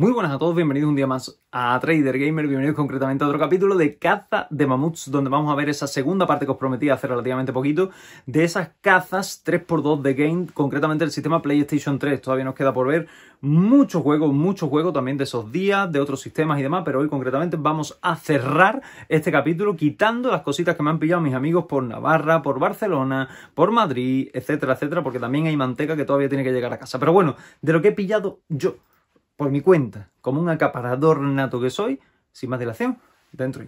Muy buenas a todos, bienvenidos un día más a Trader Gamer, bienvenidos concretamente a otro capítulo de Caza de Mamuts, donde vamos a ver esa segunda parte que os prometí hace relativamente poquito, de esas cazas 3x2 de Game, concretamente el sistema PlayStation 3, todavía nos queda por ver mucho juego también de esos días, de otros sistemas y demás, pero hoy concretamente vamos a cerrar este capítulo quitando las cositas que me han pillado mis amigos por Navarra, por Barcelona, por Madrid, etcétera, etcétera, porque también hay manteca que todavía tiene que llegar a casa. Pero bueno, de lo que he pillado yo por mi cuenta, como un acaparador nato que soy, sin más dilación, dentro.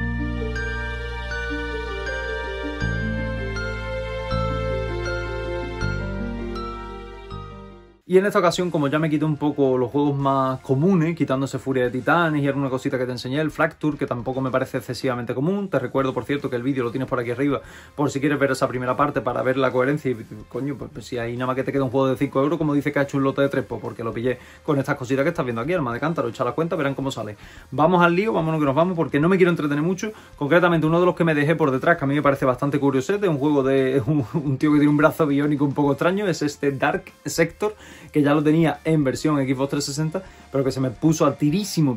Y en esta ocasión, como ya me quité un poco los juegos más comunes, quitándose Furia de Titanes y alguna cosita que te enseñé, el Fracture, que tampoco me parece excesivamente común. Te recuerdo, por cierto, que el vídeo lo tienes por aquí arriba, por si quieres ver esa primera parte para ver la coherencia. Y, coño, pues si ahí nada más que te queda un juego de 5 euros, como dice que ha hecho un lote de 3, porque lo pillé con estas cositas que estás viendo aquí, Alma de Cántaro, echa la cuenta, verán cómo sale. Vamos al lío, vámonos que nos vamos, porque no me quiero entretener mucho. Concretamente, uno de los que me dejé por detrás, que a mí me parece bastante curiosete, un juego de un tío que tiene un brazo biónico un poco extraño, es este Dark Sector, que ya lo tenía en versión Xbox 360, pero que se me puso a tirísimo,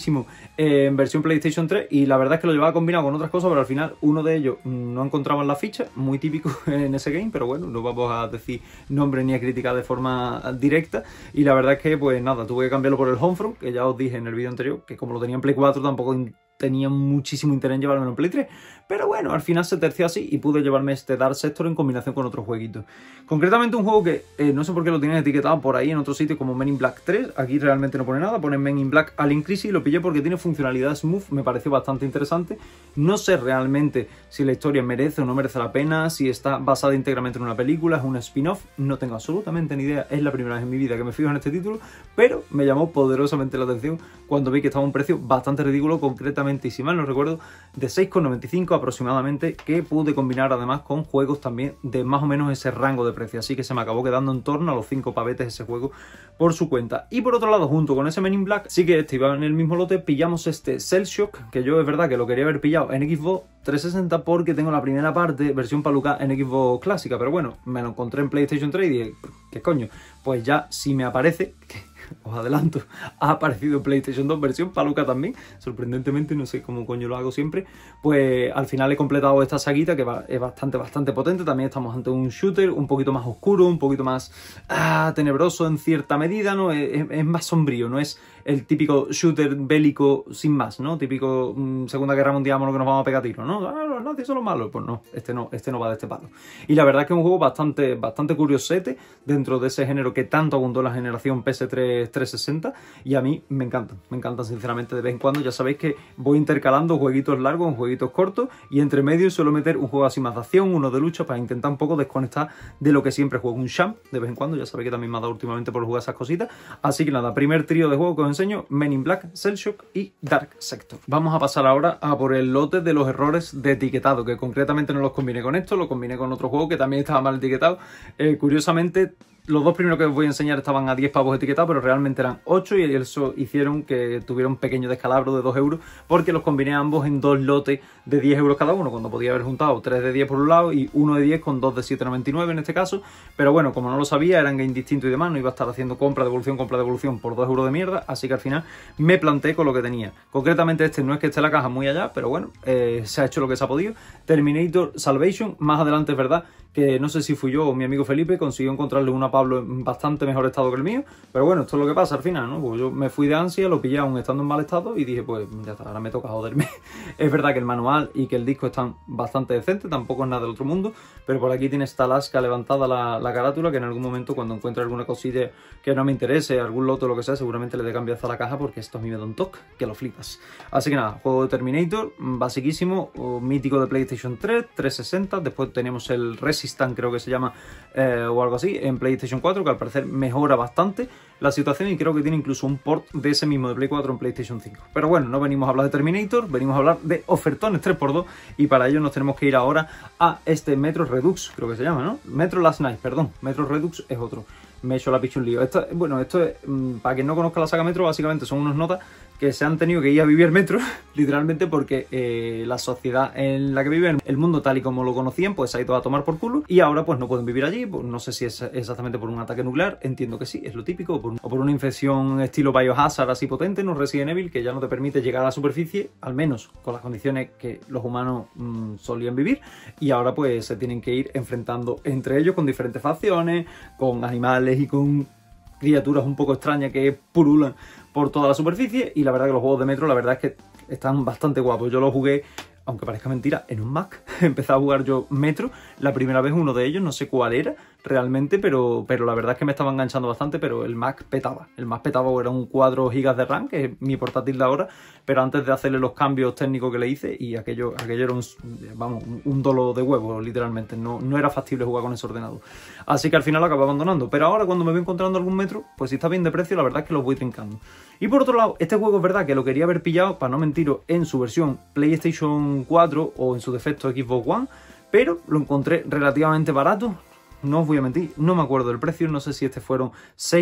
en versión PlayStation 3, y la verdad es que lo llevaba combinado con otras cosas, pero al final uno de ellos no encontraba en la ficha, muy típico en ese game, pero bueno, no vamos a decir nombre ni a criticar de forma directa, y la verdad es que pues nada, tuve que cambiarlo por el Homefront, que ya os dije en el vídeo anterior, que como lo tenía en Play 4 tampoco tenía muchísimo interés en llevarme en Play 3, pero bueno, al final se terció así y pude llevarme este Dark Sector en combinación con otros jueguitos. Concretamente un juego que no sé por qué lo tienen etiquetado por ahí en otro sitio como Men in Black 3, aquí realmente no pone nada, pone Men in Black Alien Crisis y lo pillé porque tiene funcionalidad smooth, me pareció bastante interesante. No sé realmente si la historia merece o no merece la pena, si está basada íntegramente en una película, es un spin-off, no tengo absolutamente ni idea, es la primera vez en mi vida que me fijo en este título, pero me llamó poderosamente la atención cuando vi que estaba a un precio bastante ridículo, concretamente, y si mal no recuerdo, de 6,95 aproximadamente, que pude combinar además con juegos también de más o menos ese rango de precio, así que se me acabó quedando en torno a los 5 pavetes ese juego por su cuenta. Y por otro lado, junto con ese Men in Black, sí que este iba en el mismo lote, pillamos este Cell Shock, que yo es verdad que lo quería haber pillado en Xbox 360 porque tengo la primera parte, versión paluca, en Xbox clásica, pero bueno, me lo encontré en PlayStation 3 y dije, ¿qué coño? Pues ya si me aparece, os adelanto, ha aparecido en PlayStation 2 versión paluca también, sorprendentemente, no sé cómo coño lo hago siempre, pues al final he completado esta saguita que es bastante potente. También estamos ante un shooter un poquito más oscuro, un poquito más tenebroso en cierta medida, ¿no? Es más sombrío, no es el típico shooter bélico sin más, ¿no? Típico Segunda Guerra Mundial, lo que nos vamos a pegar tiros, ¿no? Los nazis son los malos, pues no, este no va de este palo. Y la verdad es que es un juego bastante curiosete dentro de ese género que tanto abundó la generación PS3 360, y a mí me encantan sinceramente. De vez en cuando ya sabéis que voy intercalando jueguitos largos con jueguitos cortos, y entre medio suelo meter un juego así más de acción, uno de lucha, para intentar un poco desconectar de lo que siempre juego. Un Sham de vez en cuando, ya sabéis que también me ha dado últimamente por jugar esas cositas. Así que nada, primer trío de juegos que os enseño: Men in Black, Cell Shock y Dark Sector. Vamos a pasar ahora a por el lote de los errores de etiquetado, que concretamente no los combiné con esto, lo combiné con otro juego que también estaba mal etiquetado. Curiosamente, los dos primeros que os voy a enseñar estaban a 10 pavos etiquetados, pero realmente eran 8, y eso hicieron que tuviera un pequeño descalabro de 2 euros, porque los combiné ambos en dos lotes de 10 euros cada uno, cuando podía haber juntado 3 de 10 por un lado y 1 de 10 con 2 de 7,99 en este caso. Pero bueno, como no lo sabía, eran game distintos y demás, no iba a estar haciendo compra, devolución por 2 euros de mierda, así que al final me planté con lo que tenía. Concretamente este no es que esté la caja muy allá, pero bueno, se ha hecho lo que se ha podido. Terminator Salvation, más adelante es verdad que no sé si fui yo o mi amigo Felipe, consiguió encontrarle una Pablo en bastante mejor estado que el mío, pero bueno, esto es lo que pasa al final, ¿no? Pues yo me fui de ansia, lo pillé aún estando en mal estado y dije, pues ya está, ahora me toca joderme. Es verdad que el manual y que el disco están bastante decentes, tampoco es nada del otro mundo, pero por aquí tiene esta lasca levantada la carátula, que en algún momento cuando encuentre alguna cosilla que no me interese, algún loto o lo que sea, seguramente le dé cambiazo a la caja, porque esto a mí me da un toque que lo flipas. Así que nada, juego de Terminator, basiquísimo, mítico de PlayStation 3, 360, después tenemos el Resistance, creo que se llama, o algo así, en PlayStation 4, que al parecer mejora bastante la situación, y creo que tiene incluso un port de ese mismo de Play 4 en PlayStation 5. Pero bueno, no venimos a hablar de Terminator, venimos a hablar de ofertones 3x2, y para ello nos tenemos que ir ahora a este Metro Redux, creo que se llama, ¿no? Metro Last Night, perdón, Metro Redux es otro. Me he hecho la picha un lío. Esto es, para quien no conozca la saga Metro, básicamente son unos notas que se han tenido que ir a vivir al metro, literalmente porque la sociedad en la que viven, el mundo tal y como lo conocían, pues se ha ido a tomar por culo y ahora pues no pueden vivir allí. Pues no sé si es exactamente por un ataque nuclear, entiendo que sí, es lo típico, o por una infección estilo Biohazard así potente, no Resident Evil, que ya no te permite llegar a la superficie, al menos con las condiciones que los humanos solían vivir, y ahora pues se tienen que ir enfrentando entre ellos con diferentes facciones, con animales y con criaturas un poco extrañas que pululan por toda la superficie. Y la verdad que los juegos de Metro, la verdad es que están bastante guapos. Yo los jugué, aunque parezca mentira, en un Mac. Empecé a jugar yo Metro, la primera vez uno de ellos, no sé cuál era realmente, pero la verdad es que me estaba enganchando bastante, pero el Mac petaba. El Mac petaba, era un 4 GB de RAM, que es mi portátil de ahora, pero antes de hacerle los cambios técnicos que le hice, y aquello era un dolo de huevo, literalmente. No era factible jugar con ese ordenador. Así que al final lo acabé abandonando. Pero ahora cuando me voy encontrando algún Metro, pues si está bien de precio, la verdad es que los voy trincando. Y por otro lado, este juego es verdad que lo quería haber pillado, para no mentiros, en su versión PlayStation 4 o en su defecto Xbox One, pero lo encontré relativamente barato. No os voy a mentir, no me acuerdo del precio, no sé si fueron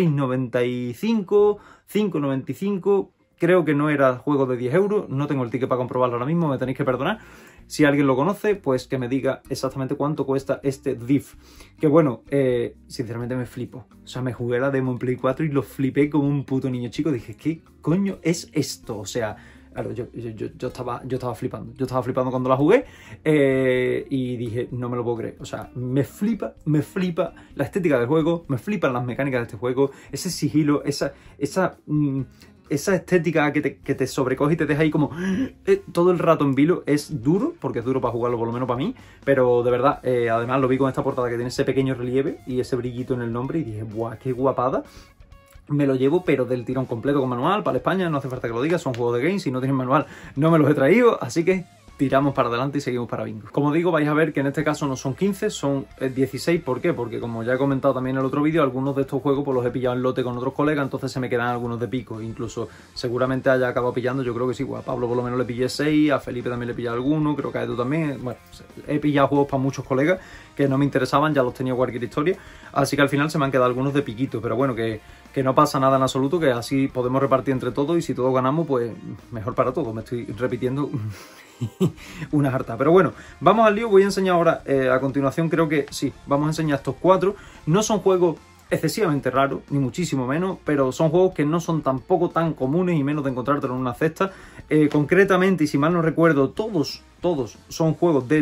6,95, 5,95, creo que no era juego de 10 euros, no tengo el ticket para comprobarlo ahora mismo, me tenéis que perdonar. Si alguien lo conoce, pues que me diga exactamente cuánto cuesta este Thief. Que bueno, sinceramente me flipo. O sea, me jugué la demo en Play 4 y lo flipé como un puto niño chico. Dije, ¿qué coño es esto? O sea, claro, yo estaba flipando. Yo estaba flipando cuando la jugué y dije, no me lo puedo creer. O sea, me flipa la estética del juego, me flipan las mecánicas de este juego, ese sigilo, esa estética que te sobrecoge y te deja ahí como todo el rato en vilo. Es duro, porque es duro para jugarlo, por lo menos para mí, pero de verdad, además lo vi con esta portada que tiene ese pequeño relieve y ese brillito en el nombre y dije, ¡buah, qué guapada! Me lo llevo, pero del tirón completo con manual, para España, no hace falta que lo diga, son juegos de games, si no tienen manual no me los he traído, así que tiramos para adelante y seguimos para bingo. Como digo, vais a ver que en este caso no son 15, son 16. ¿Por qué? Porque como ya he comentado también en el otro vídeo, algunos de estos juegos pues los he pillado en lote con otros colegas, entonces se me quedan algunos de pico. Incluso seguramente haya acabado pillando, yo creo que sí, a Pablo por lo menos le pillé 6, a Felipe también le pillé alguno, creo que a Edu también. Bueno, he pillado juegos para muchos colegas que no me interesaban, ya los tenía cualquier historia, así que al final se me han quedado algunos de piquito, pero bueno, que no pasa nada en absoluto, que así podemos repartir entre todos y si todos ganamos, pues mejor para todos. Me estoy repitiendo una harta. Pero bueno, vamos al lío. Voy a enseñar ahora, a continuación creo que sí, vamos a enseñar estos 4. No son juegos excesivamente raros, ni muchísimo menos, pero son juegos que no son tampoco tan comunes y menos de encontrártelo en una cesta. Concretamente, y si mal no recuerdo, todos son juegos de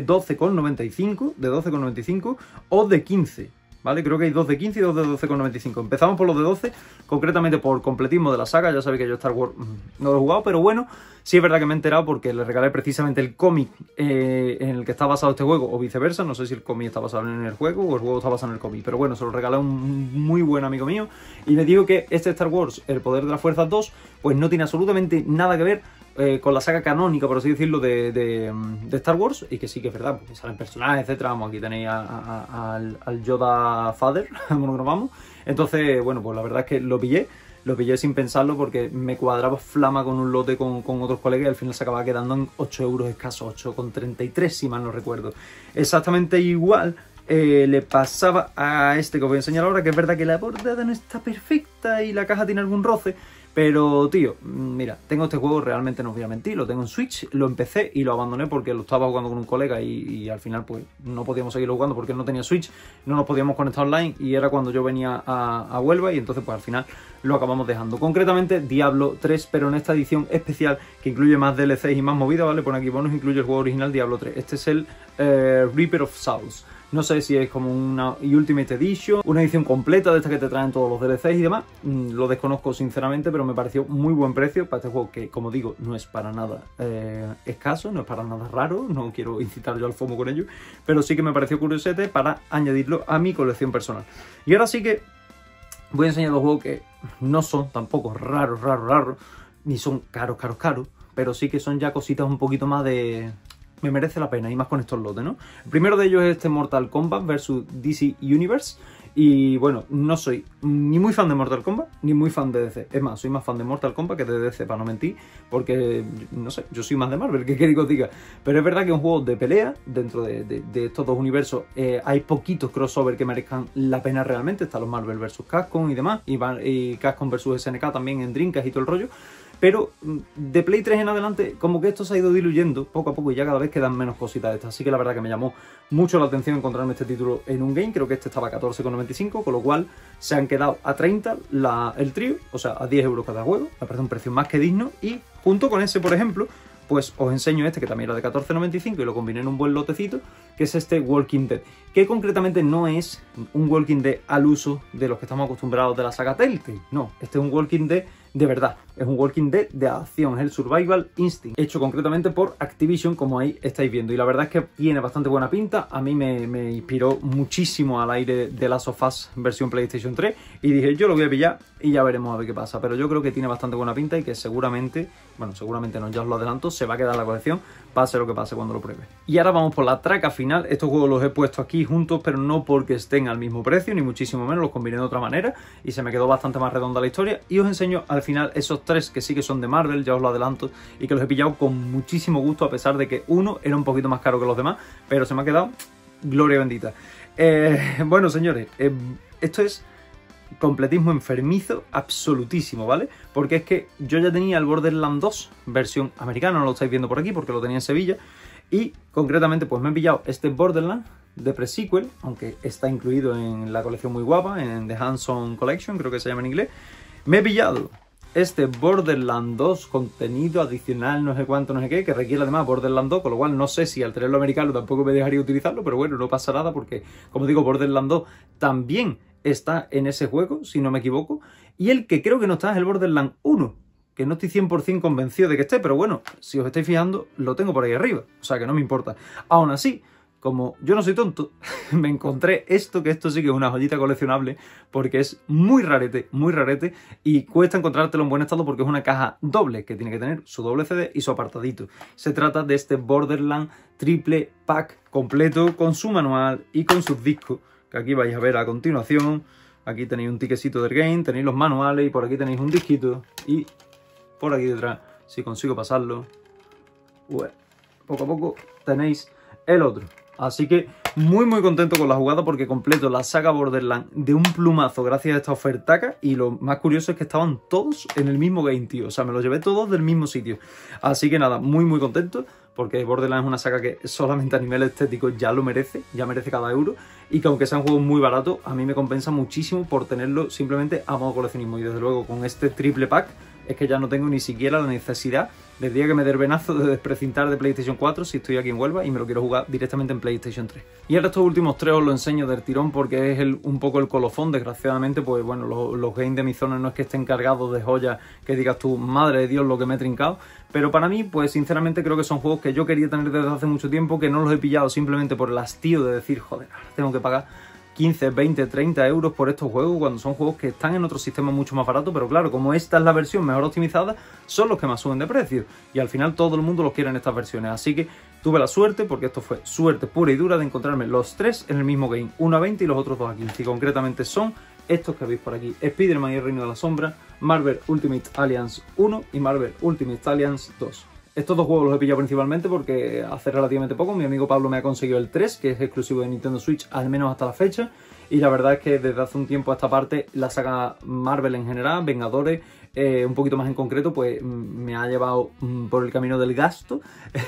12,95 o de 15. ¿Vale? Creo que hay 2 de 15 y 2 de 12,95. Empezamos por los de 12, concretamente por completismo de la saga. Ya sabéis que yo Star Wars no lo he jugado, pero bueno, sí es verdad que me he enterado porque le regalé precisamente el cómic en el que está basado este juego, o viceversa. No sé si el cómic está basado en el juego o el juego está basado en el cómic, pero bueno, se lo regalé a un muy buen amigo mío y me dijo que este Star Wars, El Poder de las Fuerzas 2, pues no tiene absolutamente nada que ver con la saga canónica, por así decirlo, de Star Wars, y que sí que es verdad, porque salen personajes, etcétera. Vamos, aquí tenéis al Yoda Father, monogramamos. Entonces, bueno, pues la verdad es que lo pillé sin pensarlo porque me cuadraba flama con un lote con otros colegas y al final se acababa quedando en 8 euros escasos, 8,33 si mal no recuerdo. Exactamente igual le pasaba a este que os voy a enseñar ahora, que es verdad que la portada no está perfecta y la caja tiene algún roce. Pero, tío, mira, tengo este juego, realmente no os voy a mentir, lo tengo en Switch, lo empecé y lo abandoné porque lo estaba jugando con un colega y al final pues no podíamos seguirlo jugando porque él no tenía Switch, no nos podíamos conectar online y era cuando yo venía a Huelva y entonces pues al final lo acabamos dejando. Concretamente Diablo 3, pero en esta edición especial que incluye más DLCs y más movida, ¿vale? Pone aquí bonus, incluye el juego original Diablo 3. Este es el Reaper of Souls. No sé si es como una Ultimate Edition, una edición completa de esta que te traen todos los DLCs y demás. Lo desconozco sinceramente, pero me pareció muy buen precio para este juego que, como digo, no es para nada escaso, no es para nada raro. No quiero incitar yo al FOMO con ello, pero sí que me pareció curiosete para añadirlo a mi colección personal. Y ahora sí que voy a enseñar los juegos que no son tampoco raros, ni son caros, pero sí que son ya cositas un poquito más de... me merece la pena, y más con estos lotes, ¿no? El primero de ellos es este Mortal Kombat vs DC Universe. Y bueno, no soy ni muy fan de Mortal Kombat, ni muy fan de DC. Es más, soy más fan de Mortal Kombat que de DC, para no mentir, porque, no sé, yo soy más de Marvel, ¿qué queréis que os diga? Pero es verdad que es un juego de pelea, dentro de estos dos universos hay poquitos crossover que merezcan la pena realmente. Están los Marvel vs Capcom y demás, y Capcom vs SNK también en Dreamcast y todo el rollo. pero de Play 3 en adelante como que esto se ha ido diluyendo poco a poco y ya cada vez quedan menos cositas de estas, así que la verdad que me llamó mucho la atención encontrarme este título en un game. Creo que este estaba a 14,95, con lo cual se han quedado a 30 el trío, o sea, a 10 euros cada juego, me parece un precio más que digno, y junto con ese, por ejemplo, pues os enseño este que también era de 14,95 y lo combiné en un buen lotecito, que es este Walking Dead, que concretamente no es un Walking Dead al uso de los que estamos acostumbrados de la saga Telltale, no, este es un Walking Dead de verdad, es un Walking Dead de acción, es el Survival Instinct, hecho concretamente por Activision, como ahí estáis viendo, y la verdad es que tiene bastante buena pinta. A mí me inspiró muchísimo al aire de Last of Us versión PlayStation 3 y dije, yo lo voy a pillar y ya veremos a ver qué pasa, pero yo creo que tiene bastante buena pinta y que seguramente, bueno, seguramente no, ya os lo adelanto, se va a quedar en la colección, pase lo que pase cuando lo pruebe. Y ahora vamos por la traca final. Estos juegos los he puesto aquí juntos, pero no porque estén al mismo precio, ni muchísimo menos, los combiné de otra manera y se me quedó bastante más redonda la historia, y os enseño al final esos tres que sí que son de Marvel, ya os lo adelanto, y que los he pillado con muchísimo gusto, a pesar de que uno era un poquito más caro que los demás, pero se me ha quedado gloria bendita. Bueno, señores, esto es completismo enfermizo absolutísimo, ¿vale? Porque es que yo ya tenía el Borderlands 2 versión americana, no lo estáis viendo por aquí porque lo tenía en Sevilla, y concretamente pues me he pillado este Borderlands de pre-sequel, aunque está incluido en la colección muy guapa, en The Hands-On Collection, creo que se llama en inglés. Me he pillado este Borderlands 2 contenido adicional, no sé cuánto, no sé qué, que requiere además Borderlands 2, con lo cual no sé si al tenerlo americano tampoco me dejaría utilizarlo, pero bueno, no pasa nada porque, como digo, Borderlands 2 también está en ese juego, si no me equivoco, y el que creo que no está es el Borderlands 1, que no estoy 100% convencido de que esté, pero bueno, si os estáis fijando, lo tengo por ahí arriba, o sea que no me importa. Aún así, como yo no soy tonto, me encontré esto, que esto sí que es una joyita coleccionable, porque es muy rarete, y cuesta encontrártelo en buen estado porque es una caja doble, que tiene que tener su doble CD y su apartadito. Se trata de este Borderlands triple pack completo, con su manual y con sus discos, que aquí vais a ver a continuación. Aquí tenéis un tiquecito del game, tenéis los manuales y por aquí tenéis un disquito, y por aquí detrás, si consigo pasarlo, bueno, poco a poco tenéis el otro. Así que muy contento con la jugada porque completo la saga Borderlands de un plumazo gracias a esta ofertaca, y lo más curioso es que estaban todos en el mismo game, tío. O sea, me los llevé todos del mismo sitio. Así que nada, muy contento porque Borderlands es una saga que solamente a nivel estético ya lo merece, ya merece cada euro, y que aunque sea un juego muy barato, a mí me compensa muchísimo por tenerlo simplemente a modo coleccionismo. Y desde luego con este triple pack es que ya no tengo ni siquiera la necesidad del día que me dé el venazo de desprecintar de PlayStation 4 si estoy aquí en Huelva y me lo quiero jugar directamente en PlayStation 3. Y ahora estos últimos tres os lo enseño del tirón porque es un poco el colofón. Desgraciadamente, pues bueno, los games de mi zona no es que estén cargados de joyas que digas tú, madre de Dios, lo que me he trincado. Pero para mí, pues sinceramente creo que son juegos que yo quería tener desde hace mucho tiempo, que no los he pillado simplemente por el hastío de decir, joder, ahora tengo que pagar 15, 20, 30 euros por estos juegos, cuando son juegos que están en otros sistemas mucho más baratos, pero claro, como esta es la versión mejor optimizada, son los que más suben de precio, y al final todo el mundo los quiere en estas versiones. Así que tuve la suerte, porque esto fue suerte pura y dura, de encontrarme los tres en el mismo game, uno a 20 y los otros dos a 15, y concretamente son estos que veis por aquí: Spider-Man y el Reino de la Sombra, Marvel Ultimate Alliance 1 y Marvel Ultimate Alliance 2. Estos dos juegos los he pillado principalmente porque hace relativamente poco mi amigo Pablo me ha conseguido el 3, que es exclusivo de Nintendo Switch, al menos hasta la fecha. Y la verdad es que desde hace un tiempo a esta parte, la saga Marvel en general, Vengadores, un poquito más en concreto, pues me ha llevado por el camino del gasto.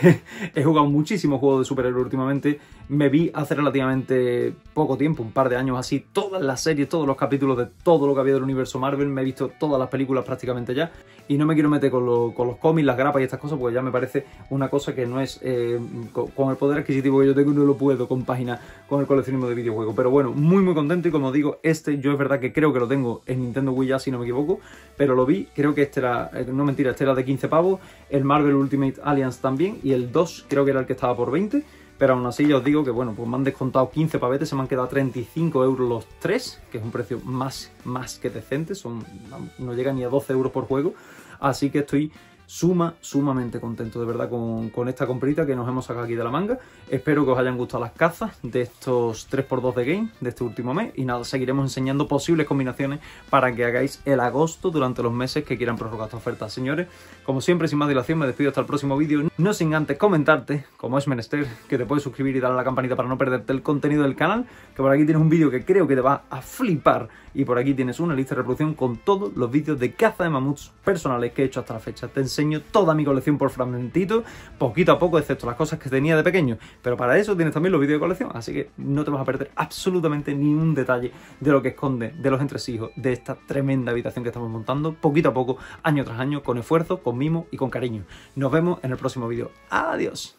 He jugado muchísimos juegos de superhéroes últimamente. Me vi hace relativamente poco tiempo, un par de años así, todas las series, todos los capítulos de todo lo que había del universo Marvel. Me he visto todas las películas prácticamente ya. Y no me quiero meter con los cómics, las grapas y estas cosas, porque ya me parece una cosa que no es... con el poder adquisitivo que yo tengo, no lo puedo compaginar con el coleccionismo de videojuegos. Pero bueno, muy contento, y como digo, yo es verdad que creo que lo tengo en Nintendo Wii ya, si no me equivoco, pero lo vi, creo que este era... no mentira, este era de 15 pavos, el Marvel Ultimate Alliance también, y el 2 creo que era el que estaba por 20, pero aún así ya os digo que bueno, pues me han descontado 15 pavetes, se me han quedado 35 euros los 3, que es un precio más que decente, no llega ni a 12 euros por juego, así que estoy sumamente contento de verdad con esta comprita que nos hemos sacado aquí de la manga. Espero que os hayan gustado las cazas de estos 3×2 de game de este último mes y nada, seguiremos enseñando posibles combinaciones para que hagáis el agosto durante los meses que quieran prorrogar esta oferta. Señores, como siempre, sin más dilación, me despido hasta el próximo vídeo, no sin antes comentarte, como es menester, que te puedes suscribir y darle a la campanita para no perderte el contenido del canal, que por aquí tienes un vídeo que creo que te va a flipar y por aquí tienes una lista de reproducción con todos los vídeos de caza de mamuts personales que he hecho hasta la fecha. Te enseño toda mi colección por fragmentitos, poquito a poco, excepto las cosas que tenía de pequeño, pero para eso tienes también los vídeos de colección, así que no te vas a perder absolutamente ni un detalle de lo que esconde de los entresijos de esta tremenda habitación que estamos montando, poquito a poco, año tras año, con esfuerzo, con mimo y con cariño. Nos vemos en el próximo vídeo. ¡Adiós!